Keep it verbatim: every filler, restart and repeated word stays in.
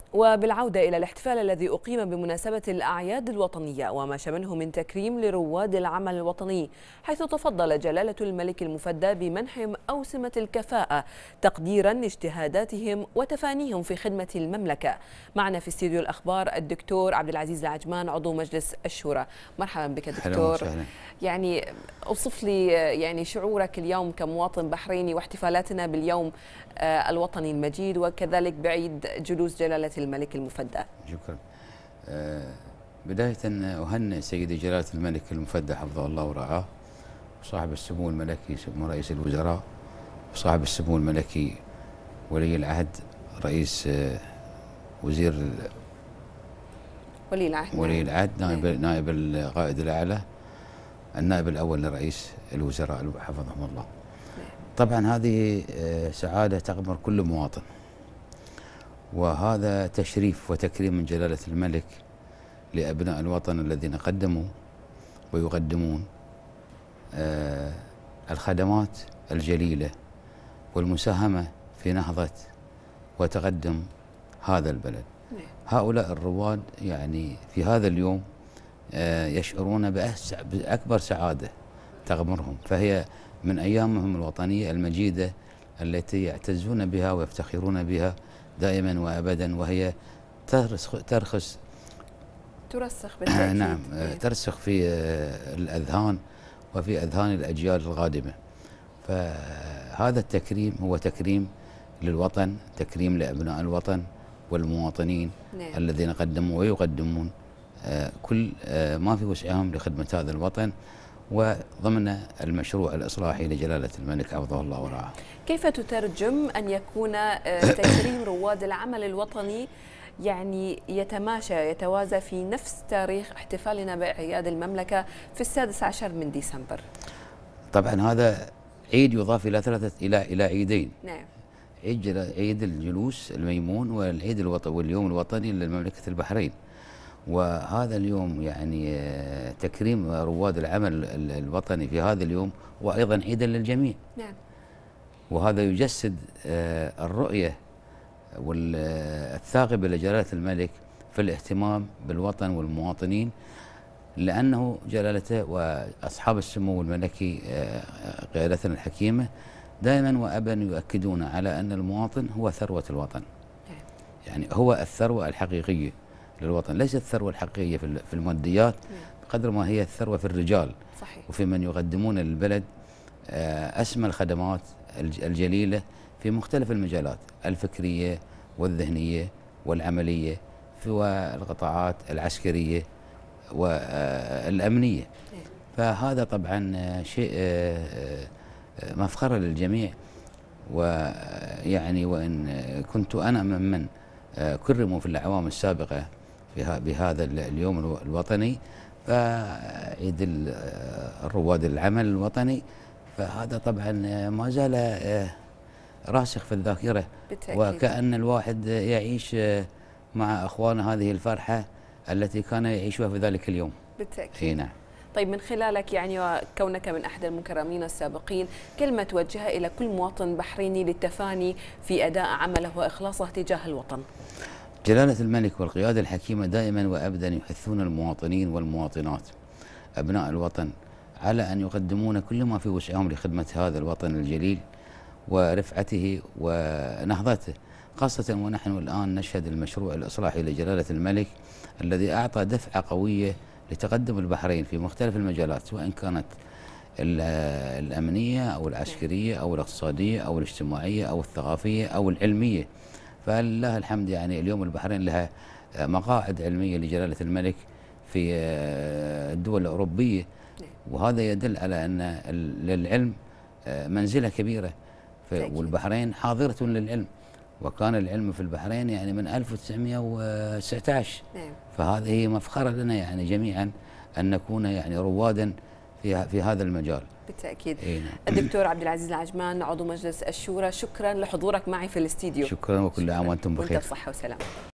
وبالعودة إلى الاحتفال الذي أقيم بمناسبة الأعياد الوطنية وما شمله من تكريم لرواد العمل الوطني، حيث تفضل جلالة الملك المفدى بمنحهم أوسمة الكفاءة تقديرا لاجتهاداتهم وتفانيهم في خدمة المملكة. معنا في استديو الأخبار الدكتور عبد العزيز العجمان عضو مجلس الشورى. مرحبا بك دكتور. يعني أوصف لي يعني شعورك اليوم كمواطن بحريني واحتفالاتنا باليوم الوطني المجيد وكذلك بعيد جلوس جلالة الملك المفدى. شكرا. أه بداية أهنئ سيدي جلالة الملك المفدى حفظه الله ورعاه، وصاحب السمو الملكي سمو رئيس الوزراء، وصاحب السمو الملكي ولي العهد رئيس أه وزير ولي العهد ولي العهد نائب نائب القائد الأعلى النائب الأول لرئيس الوزراء حفظهم الله. طبعا هذه سعادة تغمر كل مواطن، وهذا تشريف وتكريم من جلالة الملك لأبناء الوطن الذين قدموا ويقدمون الخدمات الجليلة والمساهمة في نهضة وتقدم هذا البلد. هؤلاء الرواد يعني في هذا اليوم يشعرون بأكبر سعادة تغمرهم، فهي من أيامهم الوطنية المجيدة التي يعتزون بها ويفتخرون بها دائما وأبدا، وهي ترسخ ترخص ترسخ بالتأكيد. نعم ترسخ في الأذهان وفي أذهان الأجيال القادمة. فهذا التكريم هو تكريم للوطن، تكريم لأبناء الوطن والمواطنين نعم. الذين قدموا ويقدمون كل ما في وسعهم لخدمة هذا الوطن وضمن المشروع الإصلاحي لجلالة الملك حفظه الله ورعاه. كيف تترجم أن يكون تكريم رواد العمل الوطني يعني يتماشى يتوازى في نفس تاريخ احتفالنا بأعياد المملكة في السادس عشر من ديسمبر؟ طبعا هذا عيد يضاف إلى ثلاثة إلى إلى عيدين. نعم. عيد عيد الجلوس الميمون والعيد الوطني واليوم الوطني لمملكة البحرين. وهذا اليوم يعني تكريم رواد العمل الوطني في هذا اليوم وأيضا عيدا للجميع. نعم. وهذا يجسد الرؤية والثاقبة لجلالة الملك في الاهتمام بالوطن والمواطنين، لأنه جلالته وأصحاب السمو الملكي قيادتنا الحكيمة دائما وأبدا يؤكدون على أن المواطن هو ثروة الوطن. يعني هو الثروة الحقيقية للوطن، ليست الثروة الحقيقية في الماديات بقدر ما هي الثروة في الرجال. صحيح. وفي من يقدمون للبلد أسمى الخدمات الجليلة في مختلف المجالات الفكرية والذهنية والعملية في القطاعات العسكرية والأمنية. فهذا طبعا شيء مفخرة للجميع. ويعني وإن كنت أنا ممن كرموا في الأعوام السابقة في بهذا اليوم الوطني، فعيد الرواد العمل الوطني، فهذا طبعا ما زال راسخ في الذاكرة، وكأن الواحد يعيش مع أخوانه هذه الفرحة التي كان يعيشها في ذلك اليوم. بالتأكيد. نعم. طيب من خلالك يعني وكونك من أحد المكرمين السابقين، كلمة توجهها إلى كل مواطن بحريني للتفاني في أداء عمله وإخلاصه تجاه الوطن. جلالة الملك والقيادة الحكيمة دائما وأبدا يحثون المواطنين والمواطنات أبناء الوطن على أن يقدمون كل ما في وسعهم لخدمة هذا الوطن الجليل ورفعته ونهضته، خاصة ونحن الآن نشهد المشروع الإصلاحي لجلالة الملك الذي أعطى دفعة قوية لتقدم البحرين في مختلف المجالات، سواء كانت الأمنية أو العسكرية أو الاقتصادية أو الاجتماعية أو الثقافية أو العلمية. فلله الحمد يعني اليوم البحرين لها مقاعد علمية لجلالة الملك في الدول الأوروبية، وهذا يدل على أن للعلم منزلة كبيرة، والبحرين حاضرة للعلم، وكان العلم في البحرين يعني من ألف وتسعمئة وتسعة عشر. نعم. فهذه مفخرة لنا يعني جميعا أن نكون يعني روادا في في هذا المجال. بالتأكيد. نعم. الدكتور عبد العزيز العجمان عضو مجلس الشورى، شكرا لحضورك معي في الاستديو. شكرا، وكل عام وأنتم بخير. وأنت بصحة وسلامة.